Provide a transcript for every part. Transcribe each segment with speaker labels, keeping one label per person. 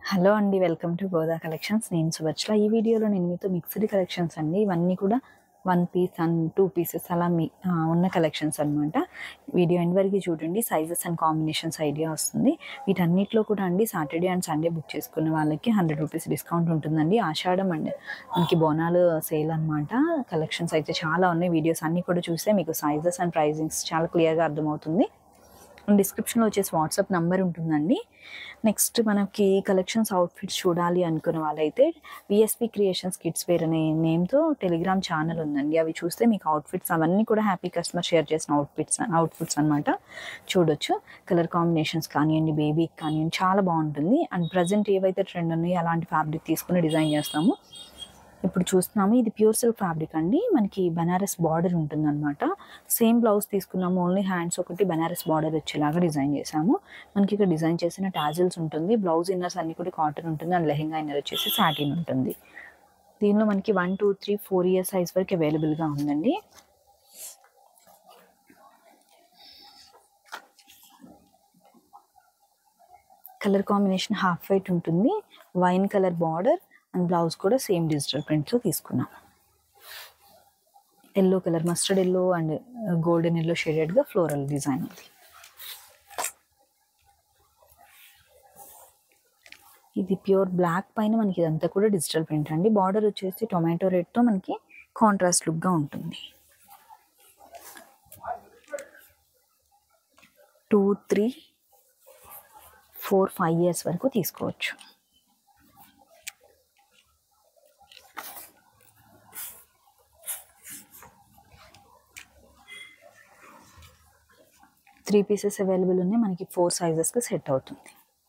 Speaker 1: Hello అండి. Welcome to Goda collections. నేను సువర్చల. ఈ వీడియోలో నేను మీతో మిక్స్డ్ కలెక్షన్స్ అండి. ఇవన్నీ కూడా 1 పీస్ అండ్ 2 పీసెస్ అలా ఉన్న కలెక్షన్స్ అనమాట. వీడియో ఎండ్ వరకు చూడండి. సైజెస్ అండ్ కాంబినేషన్స్ ఐడియా వస్తుంది. వీటన్నిటిలో కూడా అండి సాటర్డే అండ్ సండే బుక్ చేసుకున్న వాళ్ళకి 100 రూపీస్ డిస్కౌంట్ ఉంటుందండి. ఆషాఢం అండ్ మనకి బోనాలు సేల్ అనమాట. కలెక్షన్స్ అయితే చాలా ఉన్నాయి. వీడియోస్ అన్నీ కూడా చూస్తే మీకు సైజెస్ అండ్ ప్రైజింగ్స్ చాలా క్లియర్గా అర్థమవుతుంది. డిస్క్రిప్షన్లో వచ్చేసి వాట్సాప్ నెంబర్ ఉంటుందండి. నెక్స్ట్ మనకి కలెక్షన్స్ అవుట్ఫిట్స్ చూడాలి అనుకున్న వాళ్ళైతే విఎస్పి క్రియేషన్స్ కిడ్స్ వేర్ అనే నేమ్తో టెలిగ్రామ్ ఛానల్ ఉందండి. అవి చూస్తే మీకు అవుట్ఫిట్స్ అవన్నీ కూడా హ్యాపీ కస్టమర్ షేర్ చేసిన అవుట్ఫిట్స్ అనమాట చూడొచ్చు. కలర్ కాంబినేషన్స్ కానివ్వండి, బేబీకి కానివ్వండి, చాలా బాగుంటుంది. అండ్ ప్రజెంట్ ఏవైతే ట్రెండ్ ఉన్నాయో అలాంటి ఫ్యాబ్రిక్ తీసుకుని డిజైన్ చేస్తాము. ఇప్పుడు చూస్తున్నాము, ఇది ప్యూర్ సిల్క్ ఫ్యాబ్రిక్ అండి. మనకి బనారస్ బార్డర్ ఉంటుందన్నమాట. సేమ్ బ్లౌజ్ తీసుకున్నాము, ఓన్లీ హ్యాండ్స్ ఒకటి బనారస్ బార్డర్ వచ్చేలాగా డిజైన్ చేసాము. మనకి ఇక్కడ డిజైన్ చేసిన టాజిల్స్ ఉంటుంది. బ్లౌజ్ ఇన్నర్స్ అన్ని కూడా కాటన్ ఉంటుంది. అండ్ లెహెంగా ఇన్నర్ వచ్చేసి సాటిన్ ఉంటుంది. దీనిలో మనకి 1, 2, 3, 4 ఇయర్ సైజ్ వరకు అవైలబుల్గా ఉందండి. కలర్ కాంబినేషన్ హాఫ్ వైట్ ఉంటుంది. Wine colour border and blouse కూడా సేమ్ డిజిటల్ ప్రింట్తో తీసుకున్నాం. Yellow colour, mustard yellow and golden yellow షేడెడ్గా ఫ్లోరల్ డిజైన్ ఉంది. ఇది ప్యూర్ బ్లాక్ పైన మనకి ఇదంతా కూడా డిజిటల్ ప్రింట్ అండి. బార్డర్ వచ్చేసి టొమాటో రెడ్తో మనకి కాంట్రాస్ట్ లుక్గా ఉంటుంది. 2, 3, 4, 5 ఇయర్స్ వరకు తీసుకోవచ్చు. త్రీ పీసెస్ అవైలబుల్ ఉన్నాయి. మనకి 4 సైజెస్కి సెట్ అవుతుంది.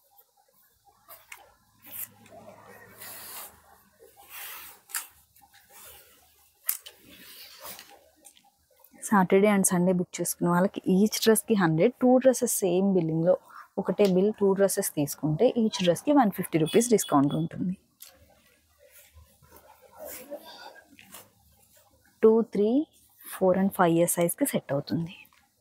Speaker 1: సాటర్డే అండ్ సండే బుక్ చేసుకున్న వాళ్ళకి ఈచ్ డ్రెస్కి 100, 2 డ్రెస్సెస్ సేమ్ బిల్లింగ్లో ఒకటే బిల్ 2 డ్రెస్సెస్ తీసుకుంటే ఈచ్ డ్రెస్కి 150 రూపీస్ డిస్కౌంట్ ఉంటుంది. 2, 3, 4 అండ్ 5 ఇయర్ సైజ్కి సెట్ అవుతుంది.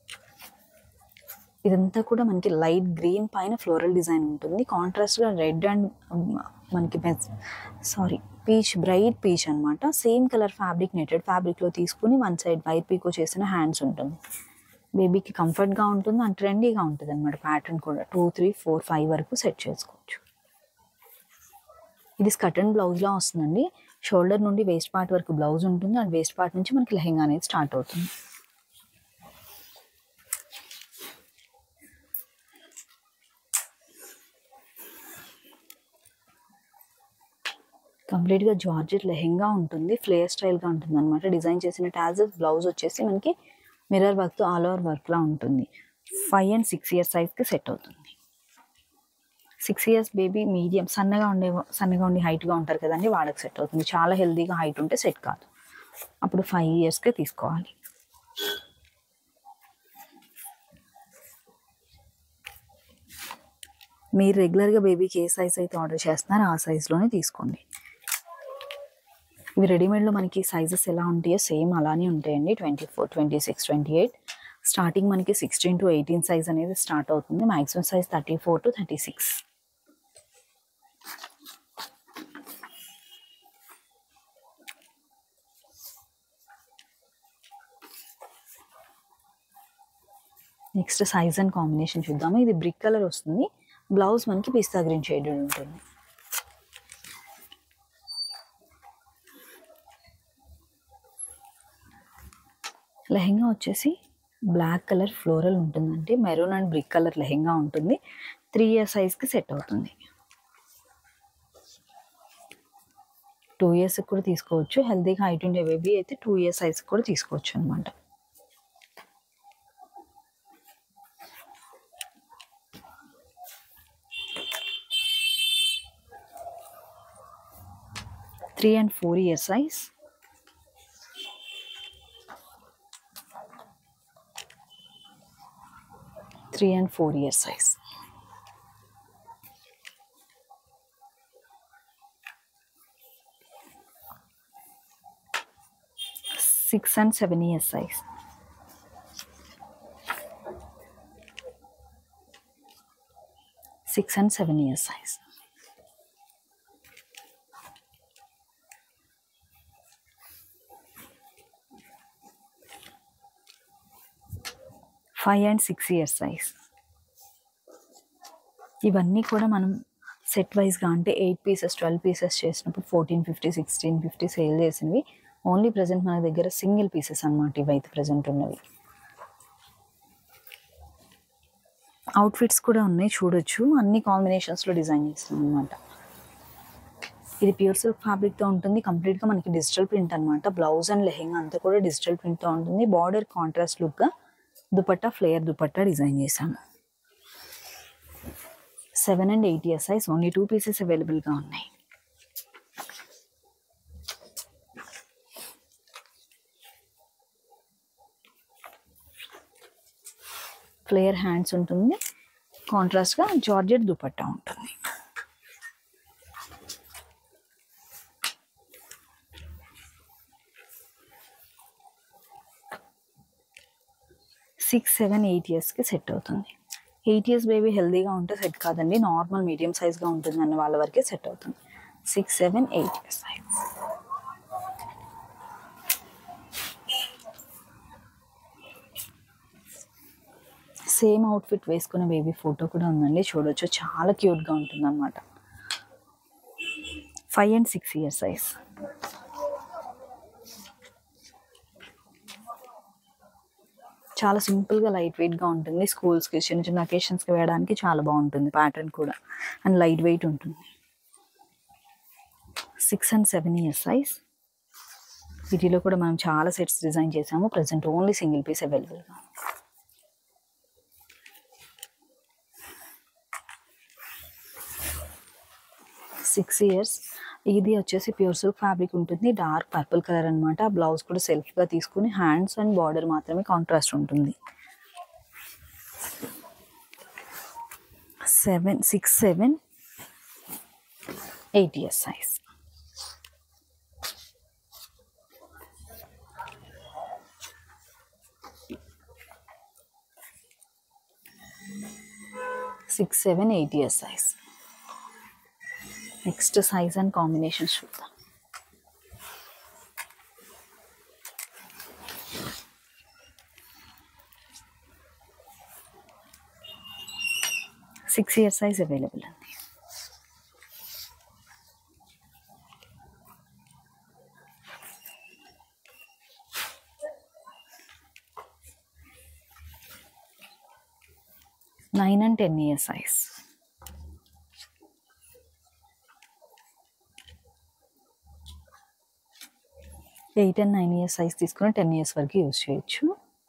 Speaker 1: ఇదంతా కూడా మనకి లైట్ గ్రీన్ పైన ఫ్లోరల్ డిజైన్ ఉంటుంది. కాంట్రాస్ట్గా రెడ్ అండ్ మనకి పీచ్, బ్రైట్ పీచ్ అనమాట. సేమ్ కలర్ ఫ్యాబ్రిక్, నెటెడ్ ఫ్యాబ్రిక్లో తీసుకుని వన్ సైడ్ వైర్ పీకో చేసిన హ్యాండ్స్ ఉంటుంది. బేబీకి కంఫర్ట్గా ఉంటుంది అండ్ ట్రెండీగా ఉంటుంది అనమాట. ప్యాటర్న్ కూడా 2, 3, 4, 5 వరకు సెట్ చేసుకోవచ్చు. ఇది స్కర్ట్ అండ్ బ్లౌజ్లా వస్తుందండి. షోల్డర్ నుండి వేస్ట్ పార్ట్ వరకు బ్లౌజ్ ఉంటుంది అండ్ వేస్ట్ పార్ట్ నుంచి మనకి లెహెంగా అనేది స్టార్ట్ అవుతుంది. కంప్లీట్గా జార్జెట్ లెహెంగా ఉంటుంది. ఫ్లేయర్ స్టైల్గా ఉంటుంది అనమాట. డిజైన్ చేసిన టాజెస్, బ్లౌజ్ వచ్చేసి మనకి మిర్రర్ వర్క్తో ఆల్ ఓవర్ వర్క్లా ఉంటుంది. 5 and 6 ఇయర్స్ సైజ్కి సెట్ అవుతుంది. 6 ఇయర్స్ బేబీ మీడియం సన్నగా ఉండి హైట్గా ఉంటారు కదండి, వాళ్ళకి సెట్ అవుతుంది. చాలా హెల్తీగా హైట్ ఉంటే సెట్ కాదు. అప్పుడు 5 ఇయర్స్కే తీసుకోవాలి. మీరు రెగ్యులర్గా బేబీకి ఏ సైజ్ అయితే ఆర్డర్ చేస్తున్నారో ఆ సైజ్లోనే తీసుకోండి. ఇవి రెడీమేడ్లో మనకి సైజెస్ ఎలా ఉంటాయో సేమ్ అలానే ఉంటాయండి. 24, 26, 28. స్టార్టింగ్ మనకి 16 to 18 సైజ్ అనేది స్టార్ట్ అవుతుంది. Maximum size 34 to 36. Next size and combination చూద్దాము. ఇది బ్రిక్ కలర్ వస్తుంది. బ్లౌజ్ మనకి పిస్తా గ్రీన్ షేడెడ్ ఉంటుంది. లెహెంగా వచ్చేసి బ్లాక్ కలర్ ఫ్లోరల్ ఉంటుందండి. Maroon and brick colour lehenga ఉంటుంది. 3 ఇయర్ సైజ్కి సెట్ అవుతుంది. 2 ఇయర్స్కి కూడా తీసుకోవచ్చు. హెల్తీగా హైట్ ఉండే బేబీ అయితే 2 ఇయర్ సైజ్కి కూడా తీసుకోవచ్చు అనమాట. Three and 4 year size. 3 and 4 year size. 6 and 7 year size. 6 and 7 year size. 5 and 6 years size. ఇవన్నీ కూడా మనం సెట్ వైజ్గా అంటే 8 పీసెస్ 12 పీసెస్ చేసినప్పుడు 1450 1650 సేల్ చేసినవి. ఓన్లీ ప్రజెంట్ మన దగ్గర సింగిల్ పీసెస్ అనమాట ఇవైతే ప్రజెంట్ ఉన్నవి. అవుట్ఫిట్స్ కూడా ఉన్నాయి చూడొచ్చు. అన్ని కాంబినేషన్స్లో డిజైన్ చేస్తాం అనమాట. ఇది ప్యూర్ సిల్క్ ఫ్యాబ్రిక్తో ఉంటుంది. కంప్లీట్గా మనకి డిజిటల్ ప్రింట్ అనమాట. బ్లౌజ్ అండ్ లెహెంగా అంతా కూడా డిజిటల్ ప్రింట్తో ఉంటుంది. బార్డర్ కాంట్రాస్ట్ లుక్గా దుపట్టా ఫ్లేయర్ దుపట్టా డిజైన్ చేశాము. 7 and 8 years size. Only 2 pieces అవైలబుల్గా ఉన్నాయి. ఫ్లేయర్ హ్యాండ్స్ ఉంటుంది. కాంట్రాస్ట్గా జార్జెట్ దుపట్టా ఉంటుంది. సిక్స్ 7 8 ఇయర్స్కి సెట్ అవుతుంది. 8 ఇయర్స్ బేబీ హెల్దీగా ఉంటే సెట్ కాదండి, నార్మల్ మీడియం సైజ్గా ఉంటుంది అన్న వాళ్ళ వరకే సెట్ అవుతుంది. 6 7 8 ఇయర్స్ సైజ్. సేమ్ అవుట్ఫిట్ వేసుకున్న బేబీ ఫోటో కూడా ఉందండి, చూడొచ్చు. చాలా క్యూట్గా ఉంటుంది అన్నమాట. 5 and 6 years సైజ్. చాలా సింపుల్గా లైట్ వెయిట్గా ఉంటుంది. స్కూల్స్కి చిన్న చిన్న అకేషన్స్కి వేయడానికి చాలా బాగుంటుంది. ప్యాటర్న్ కూడా అండ్ లైట్ వెయిట్ ఉంటుంది. 6 and 7 years సైజ్. వీటిలో కూడా మనం చాలా సెట్స్ డిజైన్ చేసాము. ప్రజెంట్ ఓన్లీ సింగిల్ పీస్ అవైలబుల్గా. 6 years. ఇది వచ్చేసి ప్యూర్ సిల్క్ ఫ్యాబ్రిక్ ఉంటుంది. డార్క్ పర్పుల్ కలర్ అనమాట. బ్లౌజ్ కూడా సెల్ఫ్గా తీసుకుని హ్యాండ్స్ అండ్ బార్డర్ మాత్రమే కాంట్రాస్ట్ ఉంటుంది. 6 7 8 years size. Six 7 8 years size. Next size and combinations చూద్దాం. సిక్స్ ఇయర్ సైజ్ అవైలబుల్ అండి. Nine and 10 years size. Eight and 9 years size తీసుకుని 10 years వరకు యూజ్ చేయొచ్చు.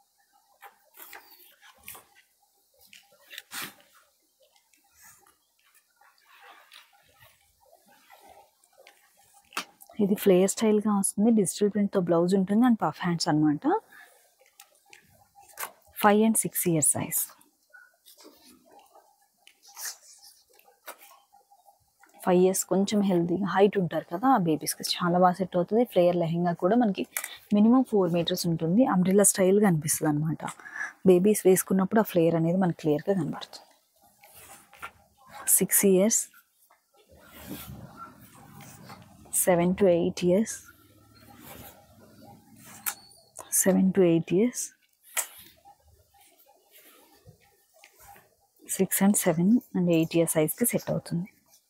Speaker 1: ఇది ఫ్లేయర్ స్టైల్గా వస్తుంది. డిజిటల్ ప్రింట్తో బ్లౌజ్ ఉంటుంది అండ్ పఫ్ హ్యాండ్స్ అనమాట. 5 and 6 years సైజ్. 5 years కొంచెం హెల్తీగా హైట్ ఉంటారు కదా, ఆ బేబీస్కి చాలా బాగా సెట్ అవుతుంది. ఫ్లేయర్ లెహెంగా కూడా మనకి మినిమం 4 meters ఉంటుంది. అంబ్రిల్లా స్టైల్గా అనిపిస్తుంది అనమాట. బేబీస్ వేసుకున్నప్పుడు ఆ ఫ్లేయర్ అనేది మనకి క్లియర్గా కనబడుతుంది. 6 years 7 to 8 years 7 to 8 years 6 and 7 and 8 years సైజ్కి సెట్ అవుతుంది.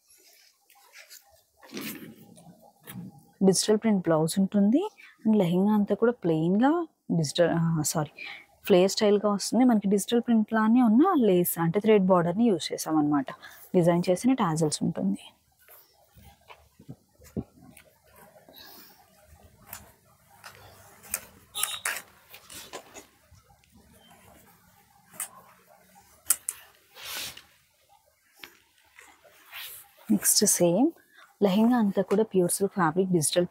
Speaker 1: డిజిటల్ ప్రింట్ బ్లౌజ్ ఉంటుంది అండ్ లెహెంగా అంతా కూడా ప్లెయిన్గా ఫ్లేయర్ స్టైల్గా వస్తుంది. మనకి డిజిటల్ ప్రింట్ లానే ఉన్న లేస్ అంటే థ్రెడ్ బార్డర్ని యూజ్ చేసామన్నమాట. డిజైన్ చేసిన టాజల్స్ ఉంటుంది. నెక్స్ట్ సేమ్ లెహెంగా అంతా కూడా ప్యూర్ సిల్క్ ఫ్యాబ్రిక్ డిజిటల్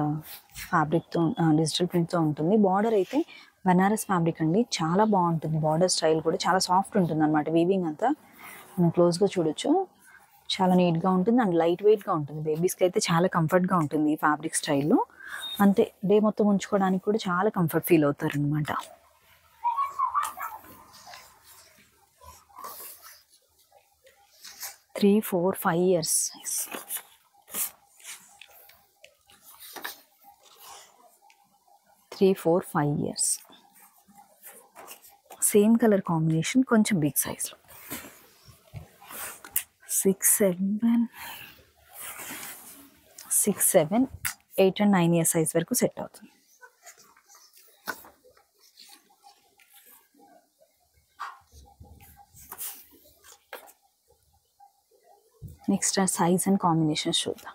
Speaker 1: ప్రింట్తో ఉంటుంది. బార్డర్ అయితే బనారస్ ఫ్యాబ్రిక్ అండి, చాలా బాగుంటుంది. బార్డర్ స్టైల్ కూడా చాలా సాఫ్ట్ ఉంటుంది అనమాట. వీవింగ్ అంతా మనం క్లోజ్గా చూడొచ్చు. చాలా నీట్గా ఉంటుంది అండ్ లైట్ వెయిట్గా ఉంటుంది. బేబీస్కి అయితే చాలా కంఫర్ట్గా ఉంటుంది ఈ ఫ్యాబ్రిక్ స్టైల్లో. అంతే డే మొత్తం ఉంచుకోవడానికి కూడా చాలా కంఫర్ట్ ఫీల్ అవుతారు అనమాట. 3 4 5 years 3 4 5 years same colour combination, కొంచెం బిగ్ సైజ్లో 6, 7, 8 and 9 ఇయర్ సైజ్ వరకు సెట్ అవుతుంది. నెక్స్ట్ సైజ్ అండ్ కాంబినేషన్స్ చూద్దాం.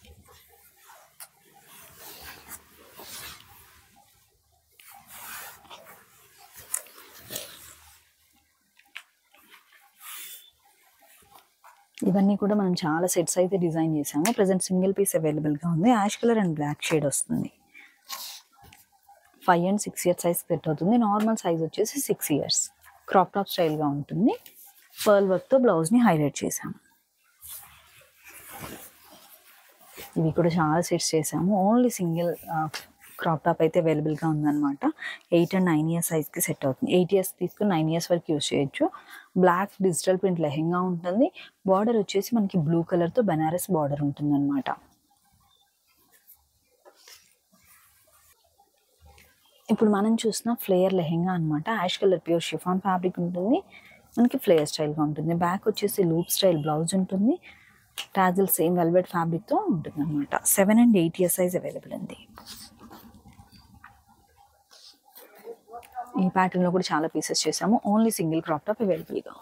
Speaker 1: ఇవన్నీ కూడా మనం చాలా సెట్స్ అయితే డిజైన్ చేసాము. ప్రజెంట్ సింగిల్ పీస్ అవైలబుల్గా ఉంది. Ash colour and black shade వస్తుంది. 5 and 6 ఇయర్స్ సైజ్ సెట్ అవుతుంది. నార్మల్ సైజ్ వచ్చేసి 6 ఇయర్స్. క్రాప్ టాప్ స్టైల్గా ఉంటుంది. పర్ల్ వర్క్తో బ్లౌజ్ని హైలైట్ చేసాము. ఇవి కూడా చాలా సెట్స్ చేసాము. ఓన్లీ సింగిల్ క్రాప్ టాప్ అయితే అవైలబుల్గా ఉందన్నమాట. 8 and 9 ఇయర్స్ సైజ్కి సెట్ అవుతుంది. 8 ఇయర్స్ తీసుకుని 9 ఇయర్స్ వరకు యూజ్ చేయొచ్చు. బ్లాక్ డిజిటల్ ప్రింట్ లెహెంగా ఉంటుంది. బార్డర్ వచ్చేసి మనకి బ్లూ కలర్తో బనారస్ బార్డర్ ఉంటుంది అనమాట. ఇప్పుడు మనం చూసిన ఫ్లేయర్ లెహెంగా అనమాట. Ash colour pure chiffon fabric ఉంటుంది. మనకి ఫ్లేయర్ స్టైల్గా ఉంటుంది. బ్యాక్ వచ్చేసి లూప్ స్టైల్ బ్లౌజ్ ఉంటుంది. టాజిల్ సేమ్ వెల్వెట్ ఫ్యాబ్రిక్తో ఉంటుంది అనమాట. 7 and 8 ఇయర్ సైజ్ అవైలబుల్ ఉంది. ఈ ప్యాటర్న్లో కూడా చాలా పీసెస్ చేసాము. ఓన్లీ సింగిల్ క్రాప్ టాప్ అవైలబుల్గా.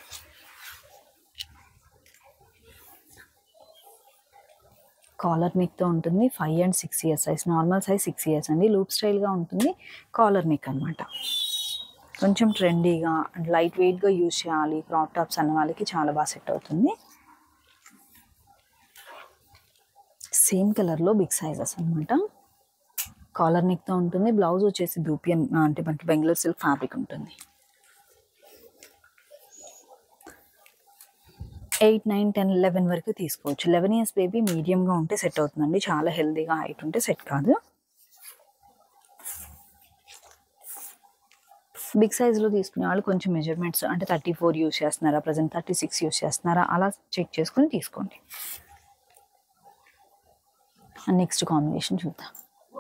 Speaker 1: కాలర్ నెక్తో ఉంటుంది. 5 and 6 year size. Normal size 6 years అండి. లూప్ స్టైల్గా ఉంటుంది. కాలర్ నెక్ అనమాట. కొంచెం ట్రెండీగా అండ్ లైట్ వెయిట్గా యూజ్ చేయాలి క్రాప్ టాప్స్ అన్న వాళ్ళకి చాలా బాగా సెట్ అవుతుంది. సేమ్ కలర్లో బిగ్ సైజెస్ అనమాట. కాలర్ నెక్తో ఉంటుంది. బ్లౌజ్ వచ్చేసి దూపియన్ అంటే మనకి బెంగళూరు సిల్క్ ఫ్యాబ్రిక్ ఉంటుంది. 8, 9, 10, 11 వరకు తీసుకోవచ్చు. 11 ఇయర్స్ బేబీ మీడియంగా ఉంటే సెట్ అవుతుందండి. చాలా హెల్దీగా హైట్ ఉంటే సెట్ కాదు. బిగ్ సైజ్లో తీసుకునే వాళ్ళు కొంచెం మెజర్మెంట్స్ అంటే 34 యూస్ చేస్తున్నారా, ప్రజెంట్ 36 యూస్ చేస్తున్నారా అలా చెక్ చేసుకొని తీసుకోండి. నెక్స్ట్ కాంబినేషన్ చూద్దాం.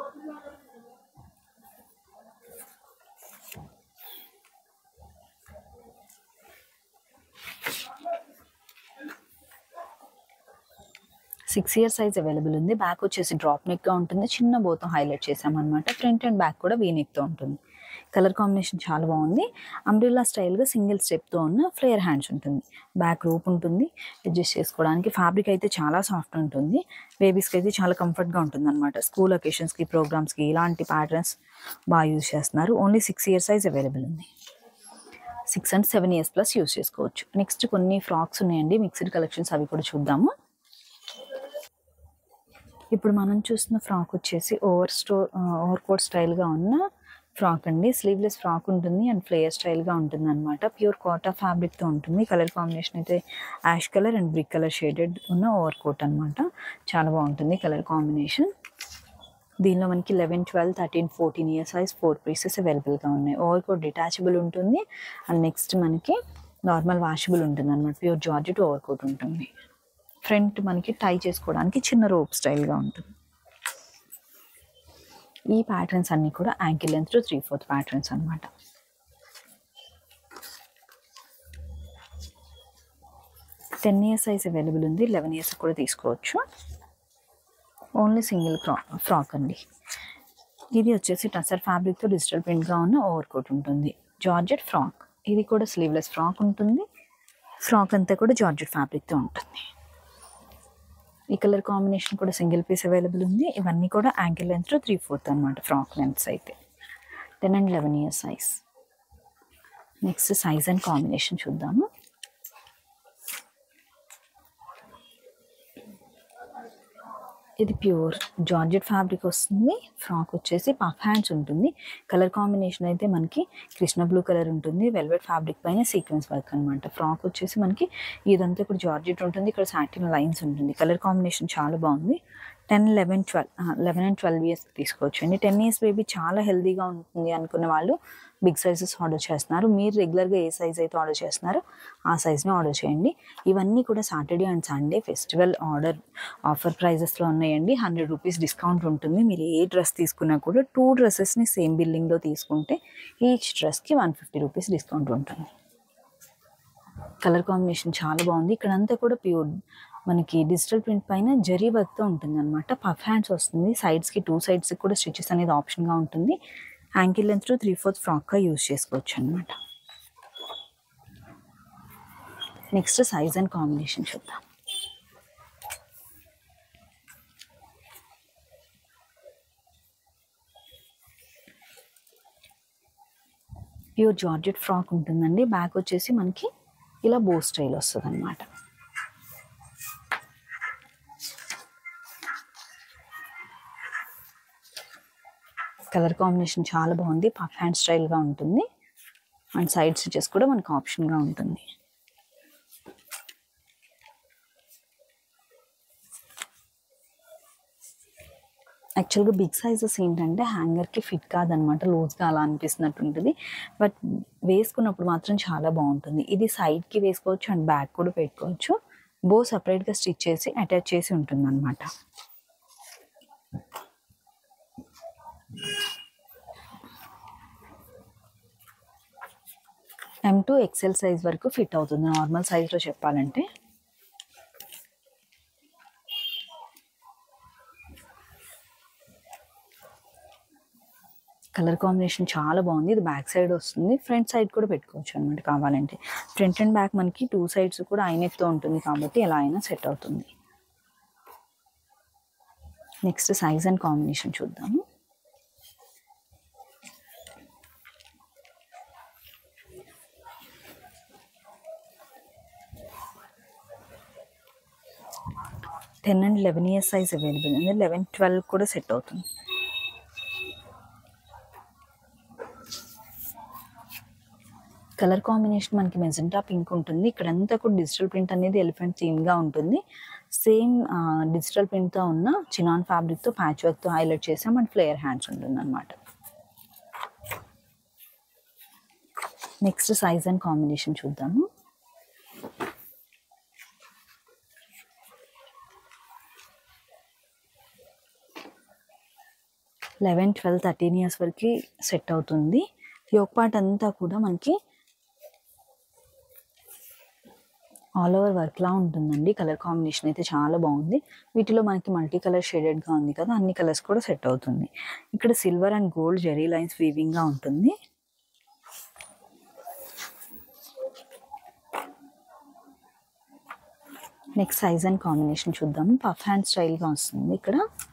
Speaker 1: సిక్స్ ఇయర్ సైజ్ అవైలబుల్ ఉంది. బ్యాక్ వచ్చేసి డ్రాప్ నెక్గా ఉంటుంది. చిన్న బోతో హైలైట్ చేసామన్నమాట. ఫ్రంట్ అండ్ బ్యాక్ కూడా వీ నెక్తో ఉంటుంది. కలర్ కాంబినేషన్ చాలా బాగుంది. అంబ్రిల్లా స్టైల్గా సింగిల్ స్టెప్తో ఉన్న ఫ్లేయర్ హ్యాండ్స్ ఉంటుంది. బ్యాక్ రూప్ ఉంటుంది. అడ్జస్ట్ చేసుకోవడానికి ఫ్యాబ్రిక్ అయితే చాలా సాఫ్ట్ ఉంటుంది. బేబీస్కి అయితే చాలా కంఫర్ట్గా ఉంటుంది అనమాట. స్కూల్ అకేషన్స్కి, ప్రోగ్రామ్స్కి ఇలాంటి ప్యాటర్న్స్ బాగా యూజ్ చేస్తున్నారు. ఓన్లీ 6 ఇయర్ సైజ్ అవైలబుల్ ఉంది. 6 and 7 ఇయర్స్ ప్లస్ యూజ్ చేసుకోవచ్చు. నెక్స్ట్ కొన్ని ఫ్రాక్స్ ఉన్నాయండి, మిక్స్డ్ కలెక్షన్స్, అవి కూడా చూద్దాము. ఇప్పుడు మనం చూస్తున్న ఫ్రాక్ వచ్చేసి ఓవర్ కోట్ స్టైల్గా ఉన్న ఫ్రాక్ అండి. స్లీవ్లెస్ ఫ్రాక్ ఉంటుంది అండ్ ఫ్లేయర్ స్టైల్గా ఉంటుంది అనమాట. ప్యూర్ కాటన్ ఫ్యాబ్రిక్తో ఉంటుంది. కలర్ కాంబినేషన్ అయితే ash colour and brick colour shaded ఉన్న ఓవర్ కోట్ అనమాట. చాలా బాగుంటుంది కలర్ కాంబినేషన్. దీనిలో మనకి 11, 12, 13, 14 ఇయర్ సైజ్ 4 పీసెస్ అవైలబుల్గా ఉన్నాయి. ఓవర్ కోట్ డిటాచబుల్ ఉంటుంది అండ్ నెక్స్ట్ మనకి నార్మల్ వాషబుల్ ఉంటుంది అనమాట. ప్యూర్ జార్జెట్ ఓవర్ కోట్ ఉంటుంది. ఫ్రంట్ మనకి టై చేసుకోవడానికి చిన్న రోప్ స్టైల్గా ఉంటుంది. ఈ ప్యాటర్న్స్ అన్నీ కూడా యాంకిల్ లెంత్ 3/4 ప్యాటర్న్స్ అనమాట. టెన్ ఇయర్ సైజ్ అవైలబుల్ ఉంది. 11 ఇయర్స్ కూడా తీసుకోవచ్చు. ఓన్లీ సింగిల్ ఫ్రాక్ అండి. ఇది వచ్చేసి టసర్ ఫ్యాబ్రిక్తో డిజిటల్ ప్రింట్గా ఉన్న ఓవర్ కోట్ ఉంటుంది. Georgette frock. ఇది కూడా స్లీవ్లెస్ ఫ్రాక్ ఉంటుంది. ఫ్రాక్ అంతా కూడా జార్జెట్ ఫ్యాబ్రిక్తో ఉంటుంది. ఈ కలర్ కాంబినేషన్ కూడా సింగిల్ పీస్ అవైలబుల్ ఉంది. ఇవన్నీ కూడా యాంకిల్ లెంత్ 3/4 అనమాట. ఫ్రాక్ లెంత్స్ అయితే 10 and 11 year size. Next size and combination చూద్దాము. ఇది ప్యూర్ జార్జెట్ ఫ్యాబ్రిక్ వస్తుంది. ఫ్రాక్ వచ్చేసి పఫ్ హ్యాండ్స్ ఉంటుంది. కలర్ కాంబినేషన్ అయితే మనకి కృష్ణ బ్లూ కలర్ ఉంటుంది. వెల్వెట్ ఫ్యాబ్రిక్ పైన సీక్వెన్స్ వర్క్ అనమాట. ఫ్రాక్ వచ్చేసి మనకి ఇదంతా కూడా జార్జెట్ ఉంటుంది. ఇక్కడ సాటిన్ లైన్స్ ఉంటుంది. కలర్ కాంబినేషన్ చాలా బాగుంది. 10, 11 and 12 ఇయర్స్ తీసుకోవచ్చు అండి. 10 ఇయర్స్ బేబీ చాలా హెల్దీగా ఉంటుంది అనుకున్న వాళ్ళు బిగ్ సైజెస్ ఆర్డర్ చేస్తున్నారు. మీరు రెగ్యులర్గా ఏ సైజ్ అయితే ఆర్డర్ చేస్తున్నారో ఆ సైజ్ని ఆర్డర్ చేయండి. ఇవన్నీ కూడా Saturday and Sunday festival offer ప్రైజెస్లో ఉన్నాయండి. 100 రూపీస్ డిస్కౌంట్ ఉంటుంది. మీరు ఏ డ్రెస్ తీసుకున్నా కూడా 2 డ్రెస్సెస్ని సేమ్ బిల్లింగ్లో తీసుకుంటే ఈచ్ డ్రెస్కి 150 రూపీస్ డిస్కౌంట్ ఉంటుంది. కలర్ కాంబినేషన్ చాలా బాగుంది. ఇక్కడంతా కూడా ప్యూర్ మనకి డిజిటల్ ప్రింట్ పైన జరీ వర్క్తో ఉంటుంది అనమాట. పఫ్ హ్యాండ్స్ వస్తుంది. సైడ్స్కి 2 సైడ్స్కి కూడా స్టిచెస్ అనేది ఆప్షన్గా ఉంటుంది. యాంకిల్ లెంత్ 3/4 ఫ్రాక్గా యూజ్ చేసుకోవచ్చు అనమాట. నెక్స్ట్ సైజ్ అండ్ కాంబినేషన్ చూద్దాం. ప్యూర్ జార్జెట్ ఫ్రాక్ ఉంటుందండి. బ్యాక్ వచ్చేసి మనకి ఇలా బో స్టైల్ వస్తుంది అనమాట. కలర్ కాంబినేషన్ చాలా బాగుంది. పఫ్ హ్యాండ్ స్టైల్గా ఉంటుంది అండ్ సైడ్ స్టిచెస్ కూడా మనకు ఆప్షన్గా ఉంటుంది. యాక్చువల్గా బిగ్ సైజెస్ ఏంటంటే హ్యాంగర్కి ఫిట్ కాదనమాట, లూజ్గా అలా అనిపిస్తున్నట్టు ఉంటుంది. బట్ వేసుకున్నప్పుడు మాత్రం చాలా బాగుంటుంది. ఇది సైడ్కి వేసుకోవచ్చు అండ్ బ్యాక్ కూడా పెట్టుకోవచ్చు. బో సపరేట్గా స్టిచ్ చేసి అటాచ్ చేసి ఉంటుంది అనమాట. M2 XL సైజ్ వరకు ఫిట్ అవుతుంది నార్మల్ సైజ్లో చెప్పాలంటే. కలర్ కాంబినేషన్ చాలా బాగుంది. ఇది బ్యాక్ సైడ్ వస్తుంది, ఫ్రంట్ సైడ్ కూడా పెట్టుకోవచ్చు అనమాట కావాలంటే. ఫ్రంట్ అండ్ బ్యాక్ మనకి 2 సైడ్స్ కూడా ఐనెక్తో ఉంటుంది కాబట్టి ఎలా అయినా సెట్ అవుతుంది. నెక్స్ట్ సైజ్ అండ్ కాంబినేషన్ చూద్దాము. Ten and 11 years size available ఉంది. 11, 12 కూడా సెట్ అవుతుంది. కలర్ కాంబినేషన్ మనకి మెజెంటా పింక్ ఉంటుంది. ఇక్కడంతా కూడా డిజిటల్ ప్రింట్ అనేది ఎలిఫెంట్ థీమ్గా ఉంటుంది. సేమ్ డిజిటల్ ప్రింట్తో ఉన్న చినాన్ ఫ్యాబ్రిక్తో ప్యాచ్ వర్క్తో హైలైట్ చేసాం అండ్ ఫ్లేయర్ హ్యాండ్స్ ఉంటుంది అనమాట. నెక్స్ట్ సైజ్ అండ్ కాంబినేషన్ చూద్దాము. లెవెన్, 12, 13 ఇయర్స్ వరకు సెట్ అవుతుంది. యోక్ పార్ట్ అంతా కూడా మనకి ఆల్ ఓవర్ వర్క్లా ఉంటుందండి. కలర్ కాంబినేషన్ అయితే చాలా బాగుంది. వీటిలో మనకి మల్టీ కలర్ షేడెడ్గా ఉంది కదా, అన్ని కలర్స్ కూడా సెట్ అవుతుంది. ఇక్కడ silver and gold zari lines వీవింగ్గా ఉంటుంది. నెక్స్ట్ సైజ్ అండ్ కాంబినేషన్ చూద్దాము. పఫ్ హ్యాండ్ స్టైల్గా వస్తుంది. ఇక్కడ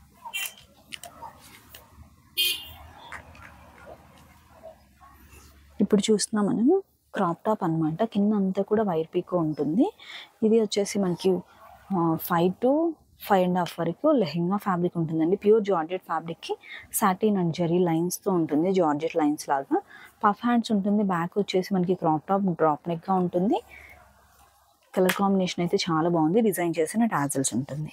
Speaker 1: ఇప్పుడు చూస్తున్నాం మనము క్రాప్ టాప్ అనమాట. కింద అంతా కూడా వైర్ పీకో ఉంటుంది. ఇది వచ్చేసి మనకి 5 to 5.5 వరకు లెహెంగా ఫ్యాబ్రిక్ ఉంటుందండి. ప్యూర్ జార్జెట్ ఫ్యాబ్రిక్కి సాటిన్ అండ్ జరీ లైన్స్తో ఉంటుంది, జార్జెట్ లైన్స్ లాగా. పఫ్ హ్యాండ్స్ ఉంటుంది. బ్యాక్ వచ్చేసి మనకి క్రాప్ టాప్ డ్రాప్ నెక్గా ఉంటుంది. కలర్ కాంబినేషన్ అయితే చాలా బాగుంది. డిజైన్ చేసిన టాజల్స్ ఉంటుంది.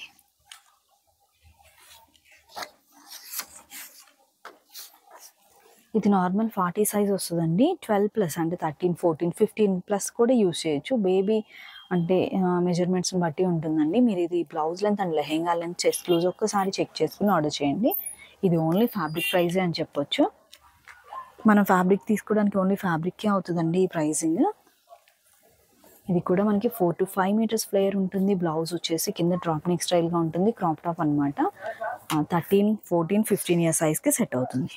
Speaker 1: ఇది నార్మల్ 40 సైజ్ వస్తుందండి. 12+ అంటే 13, 14, 15+ కూడా యూస్ చేయొచ్చు. బేబీ అంటే మెజర్మెంట్స్ని బట్టి ఉంటుందండి. మీరు ఇది blouse length and lehenga length, chest loose ఒక్కసారి చెక్ చేసుకుని ఆర్డర్ చేయండి. ఇది ఓన్లీ ఫ్యాబ్రిక్ ప్రైజే అని చెప్పొచ్చు. మనం ఫ్యాబ్రిక్ తీసుకోవడానికి ఓన్లీ ఫ్యాబ్రిక్కే అవుతుందండి ఈ ప్రైజింగ్. ఇది కూడా మనకి 4 to 5 మీటర్స్ ఫ్లేయర్ ఉంటుంది. బ్లౌజ్ వచ్చేసి కింద డ్రాప్ నెక్ స్టైల్గా ఉంటుంది. క్రాప్ టాప్ అనమాట. 13, 14, 15 ఇయర్స్ సైజ్కి సెట్ అవుతుంది.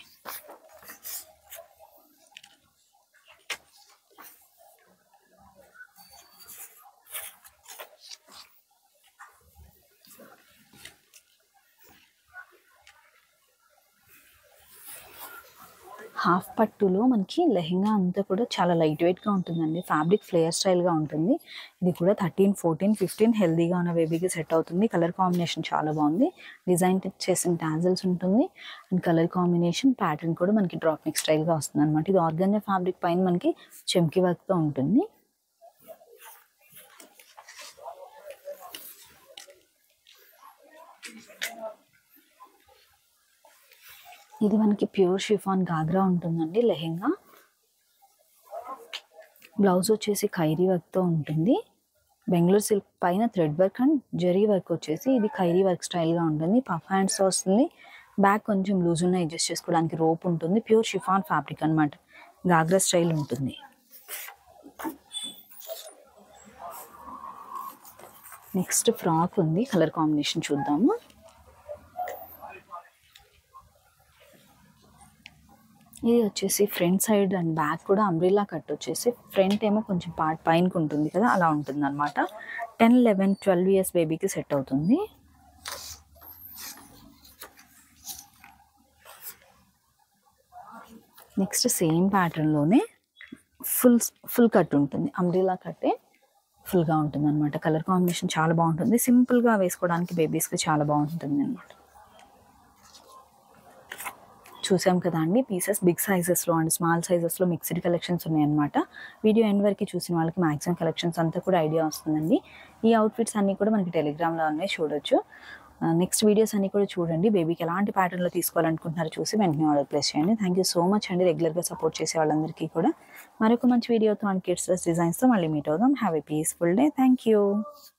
Speaker 1: హాఫ్ పట్టులో మనకి లెహెంగా అంతా కూడా చాలా లైట్ వెయిట్గా ఉంటుందండి. ఫ్యాబ్రిక్ ఫ్లేయర్ స్టైల్గా ఉంటుంది. ఇది కూడా 13, 14, 15 హెల్దీగా ఉన్న బేబీకి సెట్ అవుతుంది. కలర్ కాంబినేషన్ చాలా బాగుంది. డిజైన్ చేసిన టాజల్స్ ఉంటుంది అండ్ కలర్ కాంబినేషన్ ప్యాటర్న్ కూడా మనకి డ్రాప్ నెక్ స్టైల్గా వస్తుంది అనమాట. ఇది ఆర్గాన్జా ఫ్యాబ్రిక్ పైన మనకి చెమ్కి వర్క్తో ఉంటుంది. ఇది మనకి ప్యూర్ షిఫాన్ గాగ్రా ఉంటుందండి లెహెంగా. బ్లౌజ్ వచ్చేసి ఖైరీ వర్క్తో ఉంటుంది. బెంగళూరు సిల్క్ పైన thread work and zari work వచ్చేసి ఇది ఖైరీ వర్క్ స్టైల్గా ఉంటుంది. పఫ్ హ్యాండ్స్ వస్తుంది. బ్యాక్ కొంచెం లూజ్ ఉన్న అడ్జస్ట్ చేసుకోవడానికి రోప్ ఉంటుంది. ప్యూర్ షిఫాన్ ఫ్యాబ్రిక్ అనమాట. గాగ్రా స్టైల్ ఉంటుంది. నెక్స్ట్ ఫ్రాక్ ఉంది. కలర్ కాంబినేషన్ చూద్దాము. ఇది వచ్చేసి ఫ్రంట్ సైడ్ అండ్ బ్యాక్ కూడా అంబ్రిల్లా కట్ వచ్చేసి ఫ్రంట్ ఏమో కొంచెం పార్ట్ పైనకి ఉంటుంది కదా, అలా ఉంటుంది అనమాట. 10, 11, 12 ఇయర్స్ బేబీకి సెట్ అవుతుంది. నెక్స్ట్ సేమ్ ప్యాటర్న్లోనే ఫుల్ కట్ ఉంటుంది. అంబ్రిల్లా కట్టే ఫుల్గా ఉంటుంది అనమాట. కలర్ కాంబినేషన్ చాలా బాగుంటుంది. సింపుల్గా వేసుకోవడానికి బేబీస్కి చాలా బాగుంటుంది అనమాట. చూసాం కదా అండి, పీసెస్ బిగ్ సైజెస్లో అండ్ స్మాల్ సైజెస్లో మిక్స్డ్ కలెక్షన్స్ ఉన్నాయన్నమాట. వీడియో ఎండ్ వరకు చూసిన వాళ్ళకి మ్యాక్సిమం కలెక్షన్స్ అంతా కూడా ఐడియా వస్తుందండి. ఈ అవుట్ఫిట్స్ అన్నీ కూడా మనకి టెలిగ్రామ్లో ఉన్నాయి, చూడొచ్చు. నెక్స్ట్ వీడియోస్ అన్నీ కూడా చూడండి. బేబీకి ఎలాంటి ప్యాటర్న్లో తీసుకోవాలనుకుంటున్నారో చూసి వెంటనే ఆర్డర్ ప్లేస్ చేయండి. థ్యాంక్ యూ సో మచ్ అండి, రెగ్యులర్గా సపోర్ట్ చేసే వాళ్ళందరికీ కూడా. మరొక మంచి వీడియోతో అండ్ కిడ్స్ డ్రెస్ డిజైన్స్తో మళ్ళీ మీట్ అవుదాం. Have a peaceful day. Thank you.